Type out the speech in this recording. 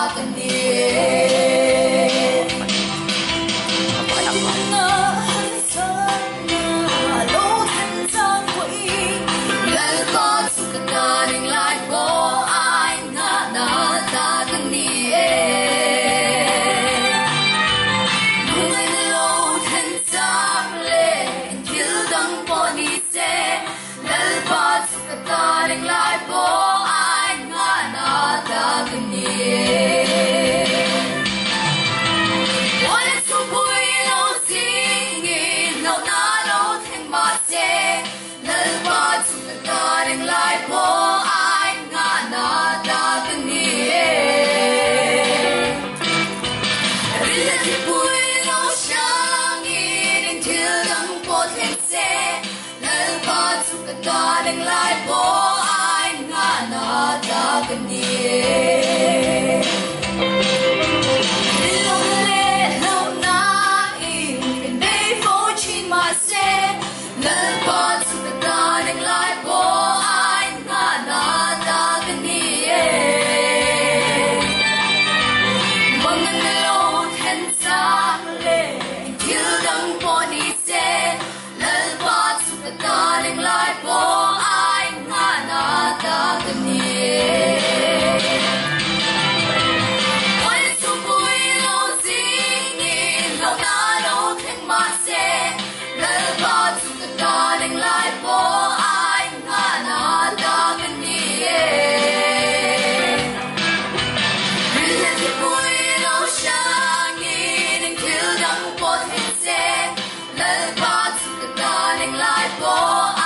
Darling, like boy, I'm not talking here. Lonely, no night, and they fortune my say. The parts of the darling, like boy, I'm not talking here. One and alone, and sadly, till the body say. The parts of the darling, like boy. Darling, like boy.